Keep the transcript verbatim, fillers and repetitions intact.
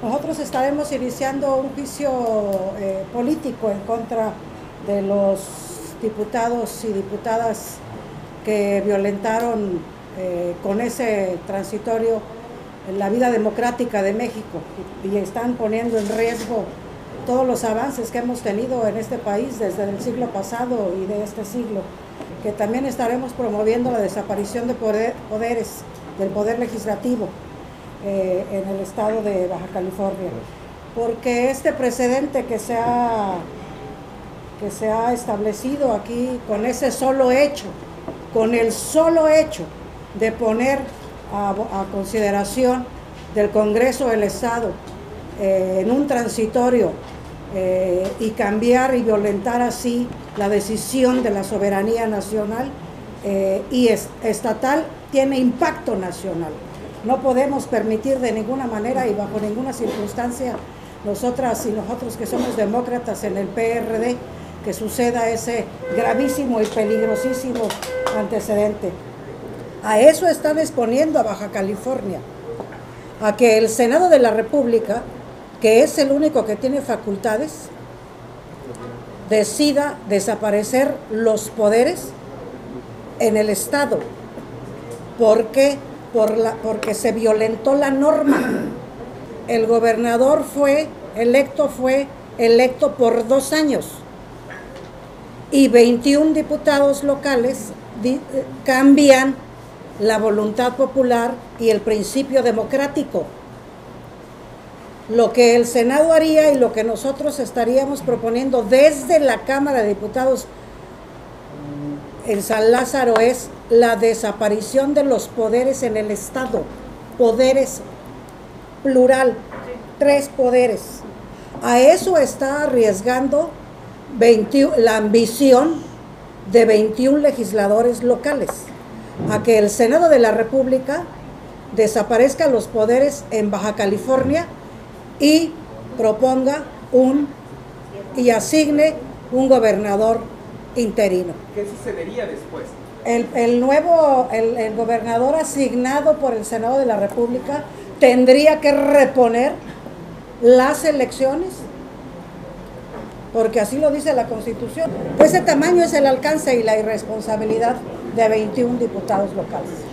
Nosotros estaremos iniciando un juicio eh, político en contra de los diputados y diputadas que violentaron eh, con ese transitorio la vida democrática de México y, y están poniendo en riesgo todos los avances que hemos tenido en este país desde el siglo pasado y de este siglo, que también estaremos promoviendo la desaparición de poder, poderes del poder legislativo eh, en el estado de Baja California, porque este precedente que se ha que se ha establecido aquí con ese solo hecho, con el solo hecho de poner a, a consideración del Congreso del Estado eh, en un transitorio eh, y cambiar y violentar así la decisión de la soberanía nacional eh, y es, estatal, tiene impacto nacional. No podemos permitir de ninguna manera y bajo ninguna circunstancia, nosotras y nosotros que somos demócratas en el P R D, que suceda ese gravísimo y peligrosísimo antecedente. A eso están exponiendo a Baja California, a que el Senado de la República, que es el único que tiene facultades, decida desaparecer los poderes en el Estado. ¿Por qué? Por la, porque se violentó la norma. El gobernador fue electo, fue electo por dos años. Y veintiún diputados locales di, cambian la voluntad popular y el principio democrático. Lo que el Senado haría y lo que nosotros estaríamos proponiendo desde la Cámara de Diputados en San Lázaro es la desaparición de los poderes en el Estado. Poderes, plural, tres poderes. A eso está arriesgando veintiuno, la ambición de veintiún legisladores locales, a que el Senado de la República desaparezca los poderes en Baja California y proponga un y asigne un gobernador interino. ¿Qué sucedería después? El, el nuevo, el, el gobernador asignado por el Senado de la República tendría que reponer las elecciones, porque así lo dice la Constitución. Ese tamaño es el alcance y la irresponsabilidad de veintiún diputados locales.